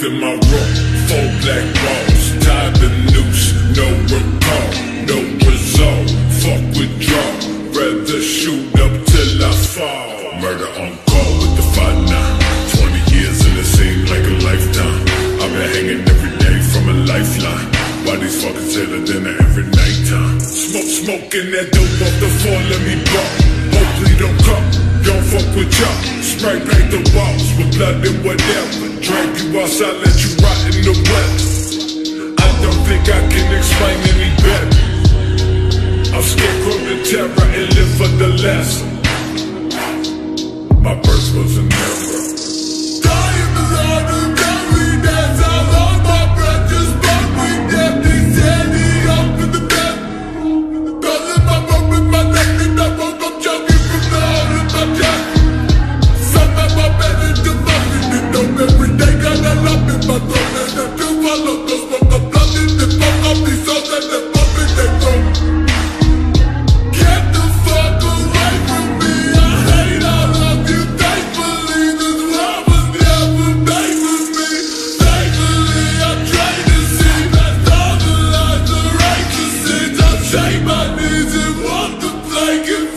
in my room, 4 black walls, tied the noose, no recall, no resolve, fuck withdraw, rather shoot up till I fall. Murder on call with the 5-9, 20 years and it seemed like a lifetime. I've been hanging every day from a lifeline. Why these fuckers hit a dinner every nighttime? Smoking that dope off the floor, let me blow. Hopefully don't come, don't fuck with y'all. Spray paint the walls with blood and whatever. Drag you outside, let you rot in the weather. I don't think I can explain any better. I'm scarecrow the terror and live for the lesson. My birth was an error. Dying beside the gallery, that's how long my breath just broke me dead. They said he up in the bed. Calling my rope with my neck and I woke up choking from the hole in my chest. Somehow my bed is demolished. It dope every day, got a lump in my throat. And the two follow the smoke, I'm blooded. They fuck up these souls and they pump in their throat. Get the fuck away from me, I hate all of you. Thankfully, this world was never made for me. Thankfully, I tried to see past all the lies, the righteous sins. I shake my knees and walk the plank and